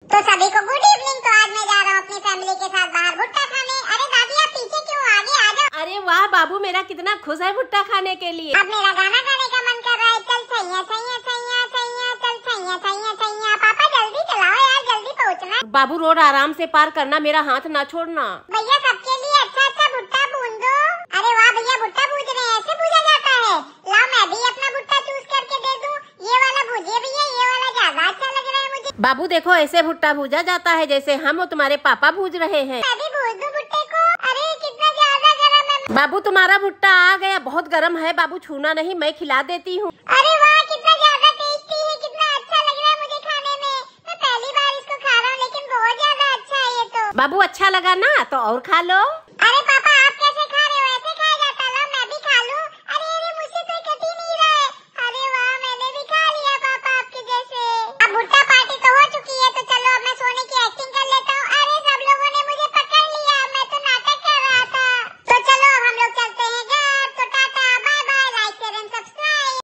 तो सभी को गुड इवनिंग। तो आज मैं जा रहा हूँ अपनी फैमिली के साथ बाहर भुट्टा खाने। अरे दादी आप पीछे क्यों, आगे आ जाओ। अरे वाह बाबू, मेरा कितना खुश है भुट्टा खाने के लिए। अब मेरा गाना गाने का मन कर रहा है। चल सैया सैया सैया सैया, चल सैया सैया सैया। पापा जल्दी चलाओ यार, जल्दी पहुँचना। बाबू रोड आराम से पार करना, मेरा हाथ ना छोड़ना। भैया सबके लिए अच्छा अच्छा भुट्टा भून दो। अरे वाह भैया भुट्टा भूज रहे हैं, ऐसे भूजा जाता है। लाओ मैं भी अपना भुट्टा चूज करके दे दूं। ये वाला भूजिए भैया, ये वाला ज्यादा अच्छा लग रहा है मुझे। बाबू देखो, ऐसे भुट्टा भूजा जाता है जैसे हम और तुम्हारे पापा भूज रहे हैं। मैं भी भूज दूं भुट्टे को। अरे कितना ज्यादा गरम है। बाबू तुम्हारा भुट्टा आ गया, बहुत गर्म है बाबू, छूना नहीं, मैं खिला देती हूँ। अरे वाह कितना ज्यादा टेस्टी है, कितना अच्छा लग रहा है मुझे खाने में। मैं पहली बार इसको खा रहा हूँ, लेकिन बहुत ज्यादा अच्छा है ये तो। बाबू अच्छा लगा ना, तो और खा लो।